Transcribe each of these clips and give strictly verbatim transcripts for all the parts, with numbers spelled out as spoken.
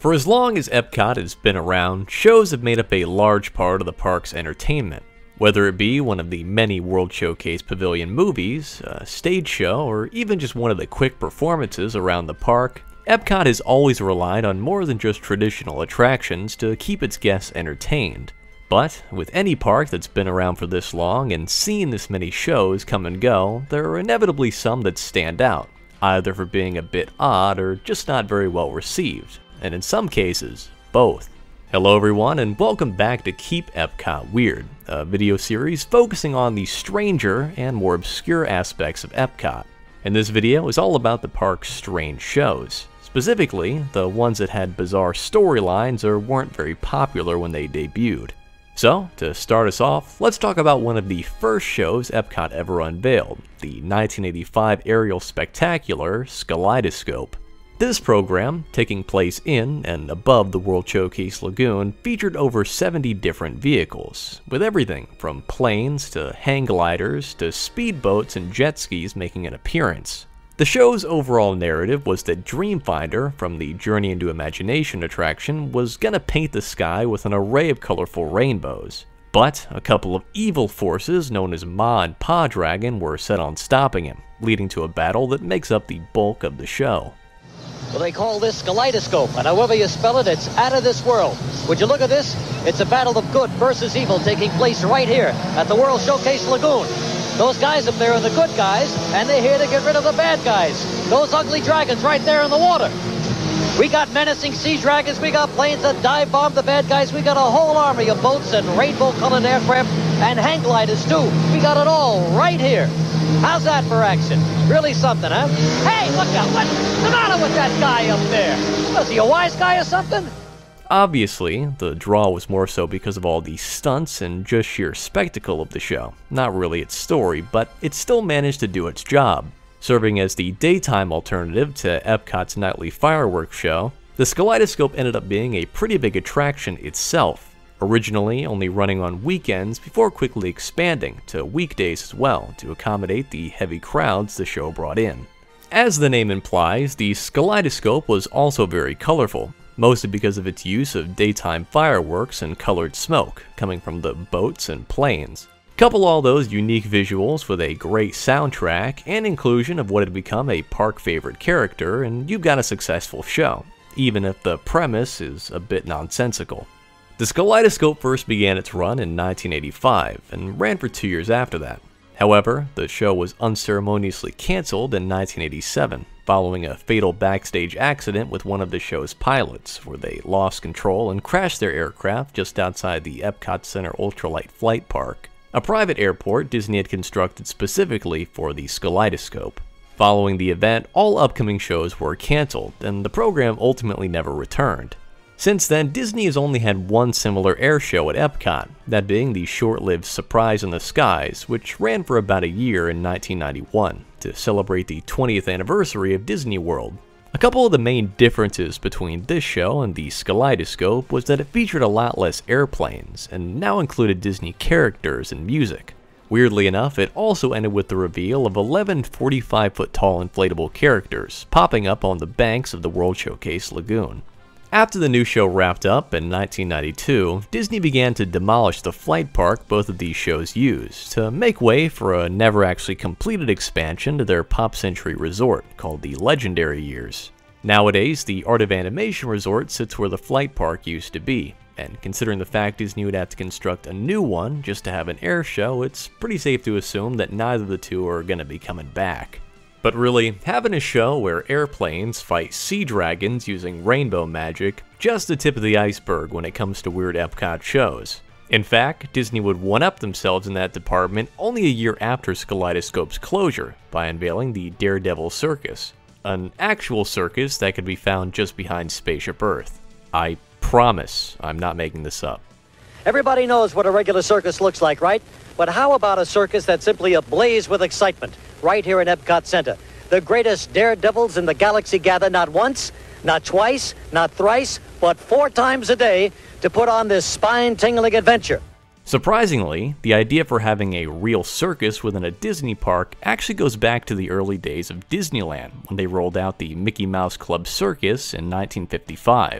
For as long as Epcot has been around, shows have made up a large part of the park's entertainment. Whether it be one of the many World Showcase Pavilion movies, a stage show, or even just one of the quick performances around the park, Epcot has always relied on more than just traditional attractions to keep its guests entertained. But with any park that's been around for this long and seen this many shows come and go, there are inevitably some that stand out, either for being a bit odd or just not very well received, and in some cases, both. Hello everyone, and welcome back to Keep Epcot Weird, a video series focusing on the stranger and more obscure aspects of Epcot. And this video is all about the park's strange shows, specifically the ones that had bizarre storylines or weren't very popular when they debuted. So, to start us off, let's talk about one of the first shows Epcot ever unveiled, the nineteen eighty-five aerial spectacular Skyleidescope. This program, taking place in and above the World Showcase Lagoon, featured over seventy different vehicles, with everything from planes to hang gliders to speedboats and jet skis making an appearance. The show's overall narrative was that Dreamfinder, from the Journey into Imagination attraction, was gonna paint the sky with an array of colorful rainbows. But a couple of evil forces known as Ma and Pa Dragon were set on stopping him, leading to a battle that makes up the bulk of the show. Well, they call this Skyleidescope, and however you spell it, it's out of this world. Would you look at this? It's a battle of good versus evil taking place right here at the World Showcase Lagoon. Those guys up there are the good guys, and they're here to get rid of the bad guys. Those ugly dragons right there in the water. We got menacing sea dragons, we got planes that dive bomb the bad guys, we got a whole army of boats and rainbow-colored aircraft, and hang gliders too. We got it all right here. How's that for action? Really something, huh? Hey, look out! What's the matter with that guy up there? Was he a wise guy or something? Obviously, the draw was more so because of all the stunts and just sheer spectacle of the show, not really its story, but it still managed to do its job. Serving as the daytime alternative to Epcot's nightly fireworks show, the Skyleidescope ended up being a pretty big attraction itself, originally only running on weekends before quickly expanding to weekdays as well to accommodate the heavy crowds the show brought in. As the name implies, the Skyleidescope was also very colorful, mostly because of its use of daytime fireworks and colored smoke coming from the boats and planes. Couple all those unique visuals with a great soundtrack and inclusion of what had become a park favorite character, and you've got a successful show, even if the premise is a bit nonsensical. The Skyleidescope first began its run in nineteen eighty-five and ran for two years after that. However, the show was unceremoniously cancelled in nineteen eighty-seven, following a fatal backstage accident with one of the show's pilots, where they lost control and crashed their aircraft just outside the Epcot Center Ultralight Flight Park, a private airport Disney had constructed specifically for the Skyleidescope. Following the event, all upcoming shows were cancelled, and the program ultimately never returned. Since then, Disney has only had one similar air show at Epcot, that being the short-lived Surprise in the Skies, which ran for about a year in nineteen ninety-one, to celebrate the twentieth anniversary of Disney World. A couple of the main differences between this show and the Skyleidescope was that it featured a lot less airplanes, and now included Disney characters and music. Weirdly enough, it also ended with the reveal of eleven forty-five foot tall inflatable characters popping up on the banks of the World Showcase Lagoon. After the new show wrapped up in nineteen ninety-two, Disney began to demolish the flight park both of these shows used, to make way for a never actually completed expansion to their Pop Century resort called the Legendary Years. Nowadays, the Art of Animation resort sits where the flight park used to be, and considering the fact Disney would have to construct a new one just to have an air show, it's pretty safe to assume that neither of the two are going to be coming back. But really, having a show where airplanes fight sea dragons using rainbow magic, just the tip of the iceberg when it comes to weird Epcot shows. In fact, Disney would one-up themselves in that department only a year after Skyleidescope's closure by unveiling the Daredevil Circus, an actual circus that could be found just behind Spaceship Earth. I promise I'm not making this up. Everybody knows what a regular circus looks like, right? But how about a circus that's simply ablaze with excitement right here in Epcot Center? The greatest daredevils in the galaxy gather not once, not twice, not thrice, but four times a day to put on this spine-tingling adventure. Surprisingly, the idea for having a real circus within a Disney park actually goes back to the early days of Disneyland when they rolled out the Mickey Mouse Club Circus in nineteen fifty-five.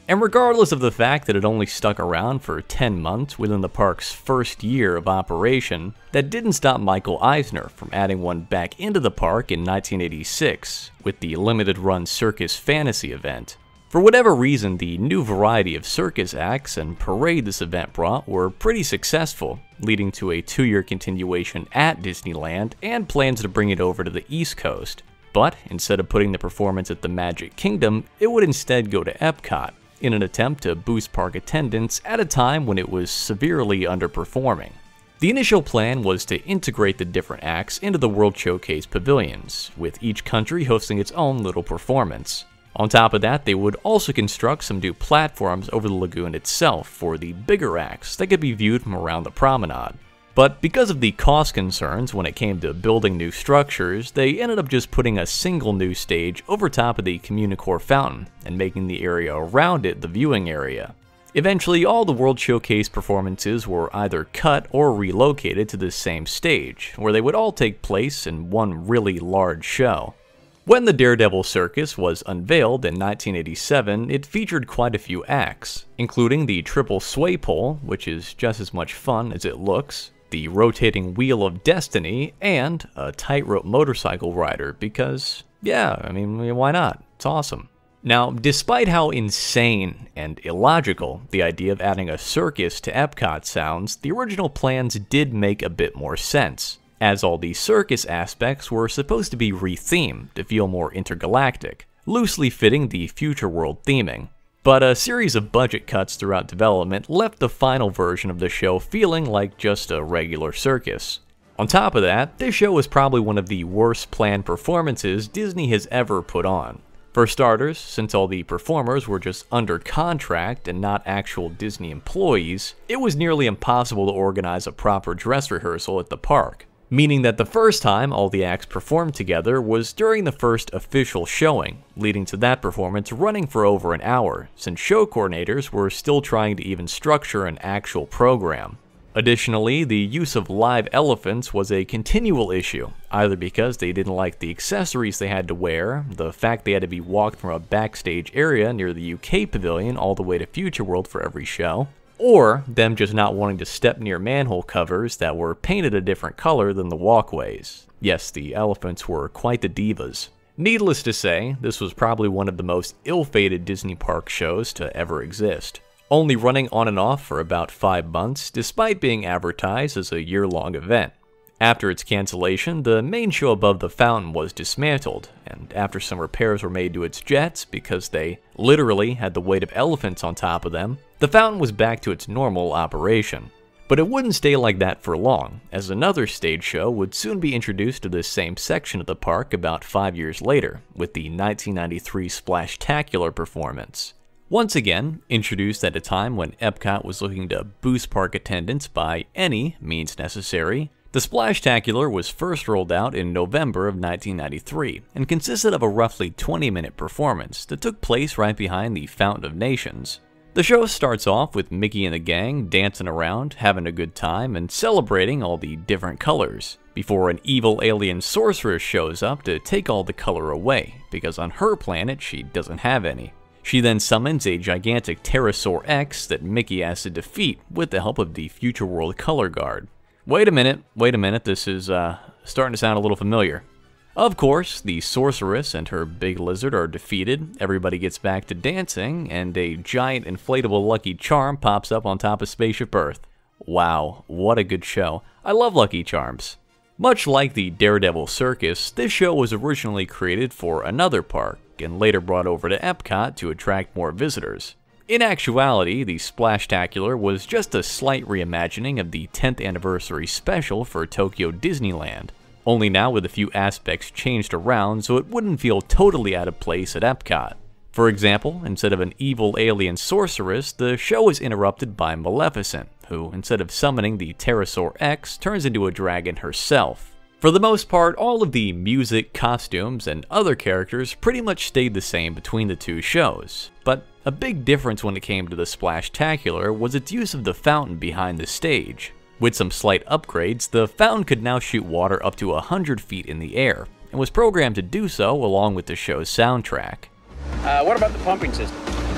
And regardless of the fact that it only stuck around for ten months within the park's first year of operation, that didn't stop Michael Eisner from adding one back into the park in nineteen eighty-six with the limited-run Circus Fantasy event. For whatever reason, the new variety of circus acts and parade this event brought were pretty successful, leading to a two-year continuation at Disneyland and plans to bring it over to the East Coast. But instead of putting the performance at the Magic Kingdom, it would instead go to Epcot, in an attempt to boost park attendance at a time when it was severely underperforming. The initial plan was to integrate the different acts into the World Showcase pavilions, with each country hosting its own little performance. On top of that, they would also construct some new platforms over the lagoon itself for the bigger acts that could be viewed from around the promenade. But because of the cost concerns when it came to building new structures, they ended up just putting a single new stage over top of the Communicore fountain and making the area around it the viewing area. Eventually, all the World Showcase performances were either cut or relocated to this same stage, where they would all take place in one really large show. When the Daredevil Circus was unveiled in nineteen eighty-seven, it featured quite a few acts, including the triple sway pole, which is just as much fun as it looks, the rotating Wheel of Destiny, and a tightrope motorcycle rider because, yeah, I mean, why not? It's awesome. Now, despite how insane and illogical the idea of adding a circus to Epcot sounds, the original plans did make a bit more sense, as all the circus aspects were supposed to be rethemed to feel more intergalactic, loosely fitting the future world theming. But a series of budget cuts throughout development left the final version of the show feeling like just a regular circus. On top of that, this show was probably one of the worst planned performances Disney has ever put on. For starters, since all the performers were just under contract and not actual Disney employees, it was nearly impossible to organize a proper dress rehearsal at the park, meaning that the first time all the acts performed together was during the first official showing, leading to that performance running for over an hour, since show coordinators were still trying to even structure an actual program. Additionally, the use of live elephants was a continual issue, either because they didn't like the accessories they had to wear, the fact they had to be walked from a backstage area near the U K pavilion all the way to Future World for every show, or them just not wanting to step near manhole covers that were painted a different color than the walkways. Yes, the elephants were quite the divas. Needless to say, this was probably one of the most ill-fated Disney park shows to ever exist, only running on and off for about five months despite being advertised as a year-long event. After its cancellation, the main show above the fountain was dismantled, and after some repairs were made to its jets because they literally had the weight of elephants on top of them, the fountain was back to its normal operation. But it wouldn't stay like that for long, as another stage show would soon be introduced to this same section of the park about five years later, with the nineteen ninety-three Splashtacular performance. Once again, introduced at a time when Epcot was looking to boost park attendance by any means necessary, the Splashtacular was first rolled out in November of nineteen ninety-three and consisted of a roughly twenty minute performance that took place right behind the Fountain of Nations. The show starts off with Mickey and the gang dancing around, having a good time, and celebrating all the different colors, before an evil alien sorceress shows up to take all the color away, because on her planet she doesn't have any. She then summons a gigantic Pterosaur X that Mickey has to defeat with the help of the Future World Color Guard. Wait a minute, wait a minute, this is uh, starting to sound a little familiar. Of course, the sorceress and her big lizard are defeated, everybody gets back to dancing, and a giant inflatable Lucky Charm pops up on top of Spaceship Earth. Wow, what a good show. I love Lucky Charms. Much like the Daredevil Circus, this show was originally created for another park, and later brought over to Epcot to attract more visitors. In actuality, the Splashtacular was just a slight reimagining of the tenth anniversary special for Tokyo Disneyland, only now with a few aspects changed around so it wouldn't feel totally out of place at Epcot. For example, instead of an evil alien sorceress, the show is interrupted by Maleficent, who, instead of summoning the Pterosaur X, turns into a dragon herself. For the most part, all of the music, costumes, and other characters pretty much stayed the same between the two shows, but a big difference when it came to the Splashtacular was its use of the fountain behind the stage. With some slight upgrades, the fountain could now shoot water up to one hundred feet in the air, and was programmed to do so along with the show's soundtrack. Uh, what about the pumping system?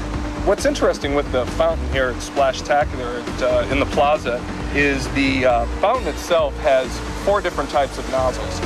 What's interesting with the fountain here at Splashtacular at, uh, in the plaza is the uh, fountain itself has four different types of nozzles.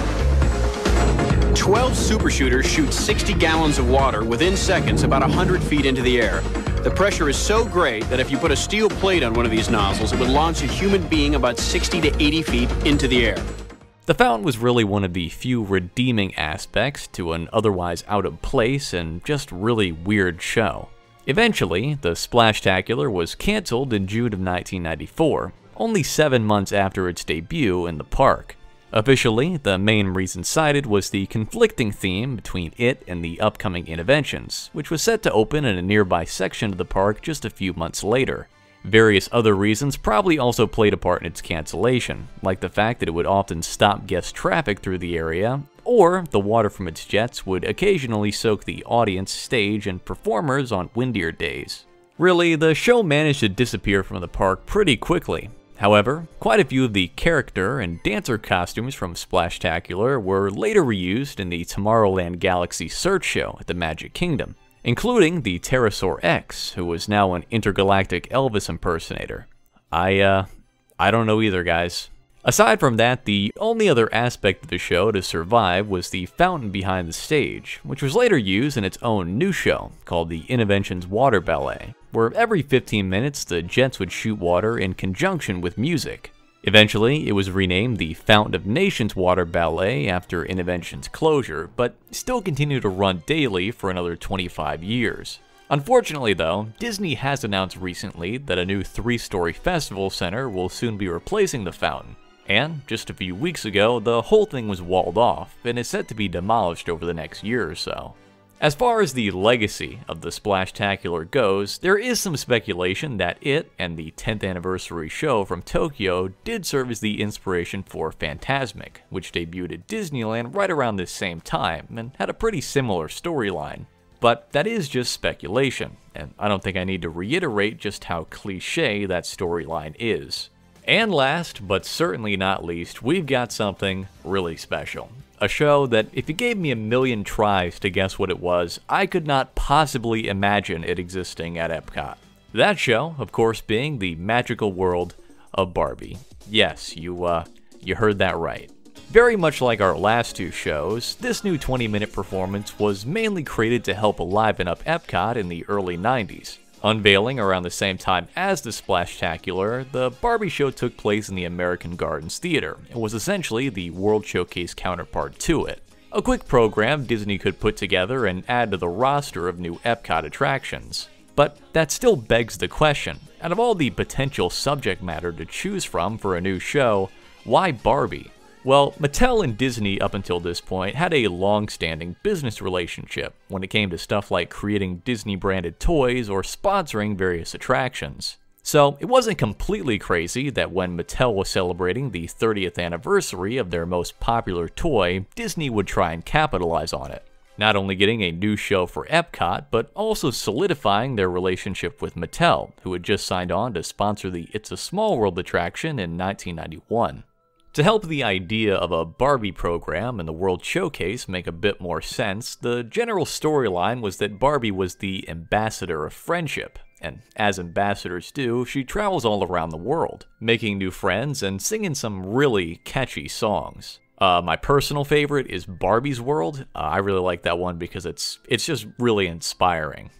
twelve super shooters shoot sixty gallons of water within seconds about one hundred feet into the air. The pressure is so great that if you put a steel plate on one of these nozzles, it would launch a human being about sixty to eighty feet into the air. The fountain was really one of the few redeeming aspects to an otherwise out-of-place and just really weird show. Eventually, the Splashtacular was cancelled in June of nineteen ninety-four, only seven months after its debut in the park. Officially, the main reason cited was the conflicting theme between it and the upcoming Interventions, which was set to open in a nearby section of the park just a few months later. Various other reasons probably also played a part in its cancellation, like the fact that it would often stop guest traffic through the area, or the water from its jets would occasionally soak the audience, stage, and performers on windier days. Really, the show managed to disappear from the park pretty quickly. However, quite a few of the character and dancer costumes from Splashtacular were later reused in the Tomorrowland Galaxy Search Show at the Magic Kingdom, including the Pterosaur X, who was now an intergalactic Elvis impersonator. I, uh, I don't know either, guys. Aside from that, the only other aspect of the show to survive was the fountain behind the stage, which was later used in its own new show called the Interventions Water Ballet, where every fifteen minutes the jets would shoot water in conjunction with music. Eventually, it was renamed the Fountain of Nations Water Ballet after Intervention's closure, but still continued to run daily for another twenty-five years. Unfortunately though, Disney has announced recently that a new three-story festival center will soon be replacing the fountain. And, just a few weeks ago, the whole thing was walled off, and is set to be demolished over the next year or so. As far as the legacy of the Splashtacular goes, there is some speculation that it and the tenth anniversary show from Tokyo did serve as the inspiration for Fantasmic, which debuted at Disneyland right around this same time, and had a pretty similar storyline. But that is just speculation, and I don't think I need to reiterate just how cliché that storyline is. And last, but certainly not least, we've got something really special. A show that, if you gave me a million tries to guess what it was, I could not possibly imagine it existing at Epcot. That show, of course, being the Magical World of Barbie. Yes, you, uh, you heard that right. Very much like our last two shows, this new twenty minute performance was mainly created to help liven up Epcot in the early nineties. Unveiling around the same time as the Splashtacular, the Barbie show took place in the American Gardens Theater and was essentially the World Showcase counterpart to it. A quick program Disney could put together and add to the roster of new Epcot attractions. But that still begs the question, out of all the potential subject matter to choose from for a new show, why Barbie? Well, Mattel and Disney up until this point had a long-standing business relationship when it came to stuff like creating Disney-branded toys or sponsoring various attractions. So it wasn't completely crazy that when Mattel was celebrating the thirtieth anniversary of their most popular toy, Disney would try and capitalize on it. Not only getting a new show for Epcot, but also solidifying their relationship with Mattel, who had just signed on to sponsor the It's a Small World attraction in nineteen ninety-one. To help the idea of a Barbie program in the World Showcase make a bit more sense, the general storyline was that Barbie was the ambassador of friendship, and as ambassadors do, she travels all around the world, making new friends and singing some really catchy songs. Uh, my personal favorite is Barbie's World. Uh, I really like that one because it's it's just really inspiring.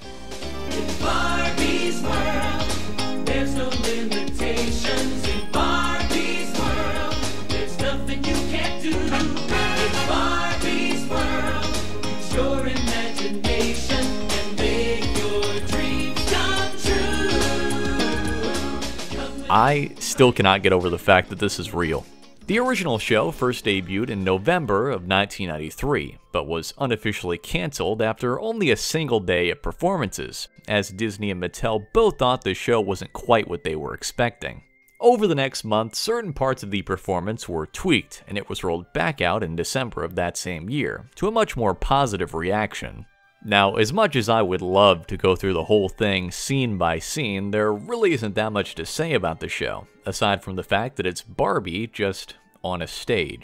In Barbie's world, there's no limitations. In Barbie's world, there's nothing you can't do. In Barbie's world, use your imagination and make your dreams come true. I still cannot get over the fact that this is real. The original show first debuted in November of nineteen ninety-three, but was unofficially cancelled after only a single day of performances, as Disney and Mattel both thought the show wasn't quite what they were expecting. Over the next month, certain parts of the performance were tweaked, and it was rolled back out in December of that same year, to a much more positive reaction. Now, as much as I would love to go through the whole thing scene by scene, there really isn't that much to say about the show, aside from the fact that it's Barbie just on a stage.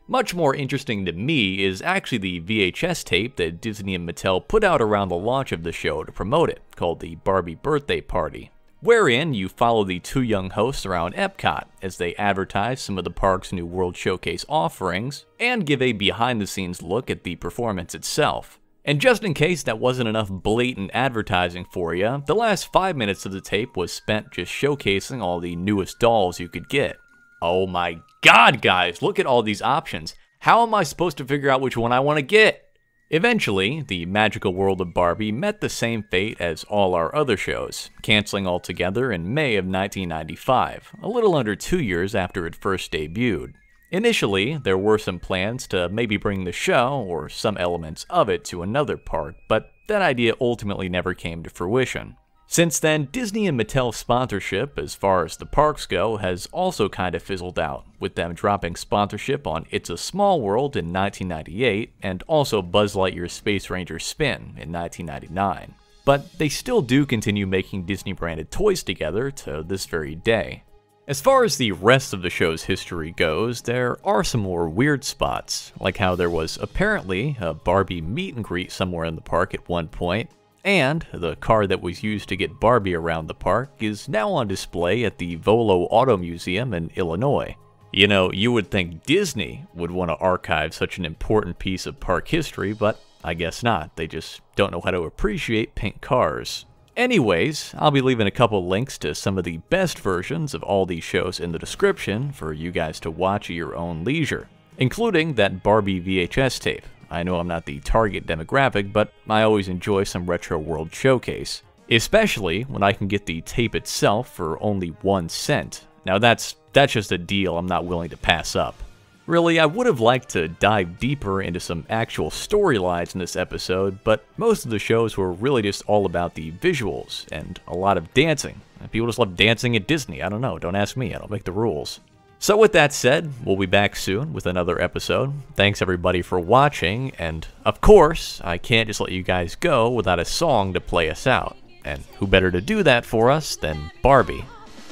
Much more interesting to me is actually the V H S tape that Disney and Mattel put out around the launch of the show to promote it, called the Barbie Birthday Party, wherein you follow the two young hosts around Epcot as they advertise some of the park's new World Showcase offerings and give a behind-the-scenes look at the performance itself. And just in case that wasn't enough blatant advertising for you, the last five minutes of the tape was spent just showcasing all the newest dolls you could get. Oh my god, guys, look at all these options. How am I supposed to figure out which one I want to get? Eventually, the Magical World of Barbie met the same fate as all our other shows, canceling altogether in May of nineteen ninety-five, a little under two years after it first debuted. Initially, there were some plans to maybe bring the show, or some elements of it, to another park, but that idea ultimately never came to fruition. Since then, Disney and Mattel's sponsorship, as far as the parks go, has also kind of fizzled out, with them dropping sponsorship on It's a Small World in nineteen ninety-eight, and also Buzz Lightyear's Space Ranger Spin in nineteen ninety-nine. But they still do continue making Disney-branded toys together to this very day. As far as the rest of the show's history goes, there are some more weird spots, like how there was apparently a Barbie meet and greet somewhere in the park at one point, and the car that was used to get Barbie around the park is now on display at the Volo Auto Museum in Illinois. You know, you would think Disney would want to archive such an important piece of park history, but I guess not. They just don't know how to appreciate pink cars. Anyways, I'll be leaving a couple links to some of the best versions of all these shows in the description for you guys to watch at your own leisure, including that Barbie V H S tape. I know I'm not the target demographic, but I always enjoy some Retro World Showcase, especially when I can get the tape itself for only one cent. Now that's that's just a deal I'm not willing to pass up. Really, I would have liked to dive deeper into some actual storylines in this episode, but most of the shows were really just all about the visuals and a lot of dancing. People just love dancing at Disney. I don't know, don't ask me, I don't make the rules. So with that said, we'll be back soon with another episode. Thanks everybody for watching, and of course, I can't just let you guys go without a song to play us out. And who better to do that for us than Barbie?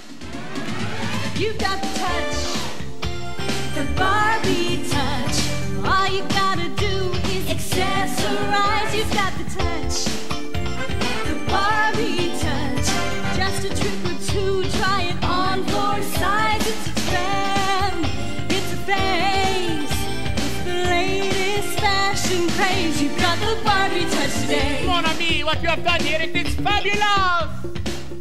You've got the touch, the Barbie touch. All you gotta do is accessorize. You've got the touch, the Barbie touch. Just a trick or two, try it on for size. It's a trend, it's a phase. It's the latest fashion craze. You've got the Barbie touch today. Mon ami, what you have done here, it is fabulous!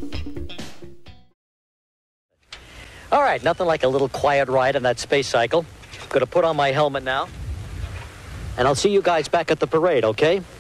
All right, nothing like a little quiet ride on that space cycle. Gonna put on my helmet now. And I'll see you guys back at the parade, okay?